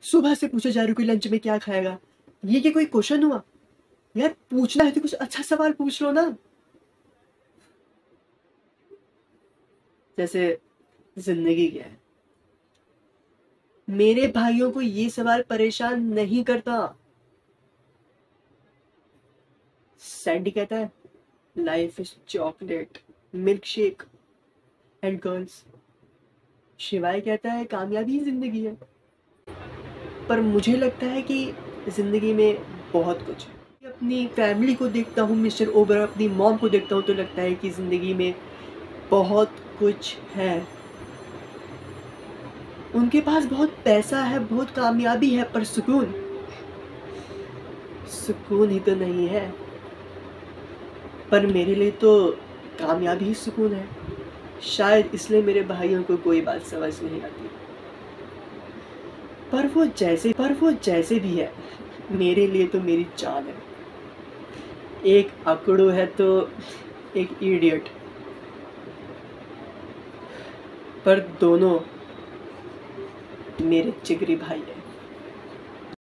सुबह से पूछा जा रहा है कोई लंच में क्या खाएगा। ये क्या कोई क्वेश्चन हुआ? यार पूछना है तो कुछ अच्छा सवाल पूछ लो ना। जैसे जिंदगी क्या है? मेरे भाइयों को ये सवाल परेशान नहीं करता। सैंडी कहता है life is chocolate, milk shake and girls. Shivaay कहता है कामयाबी ही जिंदगी है। पर मुझे लगता है कि जिंदगी में बहुत कुछ है। अपनी फैमिली को देखता हूँ, मिस्टर ओबर, अपनी मॉम को देखता हूँ तो लगता है कि जिंदगी में बहुत कुछ है। उनके पास बहुत पैसा है, बहुत कामयाबी है, पर सुकून सुकून ही तो नहीं है। पर मेरे लिए तो कामयाबी ही सुकून है। शायद इसलिए मेरे भाइयों को कोई बात समझ नहीं आती। पर वो जैसे भी है, मेरे लिए तो मेरी जान है। एक अकड़ू है तो एक इडियट, पर दोनों मेरे जिगरी भाई हैं।